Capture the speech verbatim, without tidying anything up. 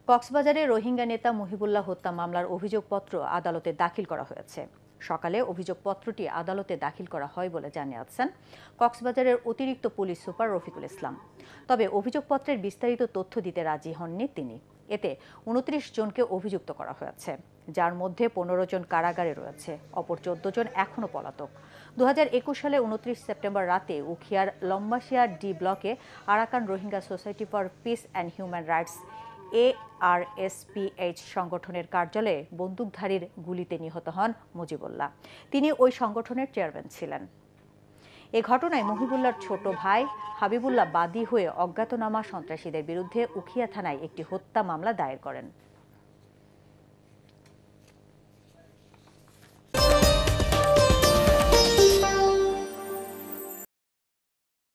কক্সবাজারে রোহিঙ্গা নেতা মহিবুল্লাহ হত্যা মামলার অভিযোগপত্র আদালতে দাখিল করা হয়েছে। সকালে অভিযোগপত্রটি আদালতে দাখিল করা হয় বলে জানিয়েছেন কক্সবাজারের অতিরিক্ত পুলিশ সুপার রফিকুল ইসলাম। তবে অভিযোগপত্রের বিস্তারিত তথ্য দিতে রাজি হননি তিনি। এতে উনত্রিশ জনকে অভিযুক্ত করা হয়েছে, যার মধ্যে পনেরো জন কারাগারে রয়েছে, অপর চোদ্দ জন এখনও পলাতক। দু হাজার একুশ সালে উনত্রিশ সেপ্টেম্বর রাতে উখিয়ার লম্বাসিয়া ডি ব্লকে Arakan Rohingya Society for Peace and Human Rights A R S P H সংগঠনের কার্যালয়ে বন্দুকধারীর গুলিতে নিহত হন মুজিবুল্লাহ। তিনি ওই সংগঠনের চেয়ারম্যান ছিলেন। এ ঘটনায় মহিবুল্লাহর ছোট ভাই হাবিবুল্লাহ বাদী হয়ে অজ্ঞাতনামা সন্ত্রাসীদের বিরুদ্ধে উখিয়া থানায় একটি হত্যা মামলা দায়ের করেন।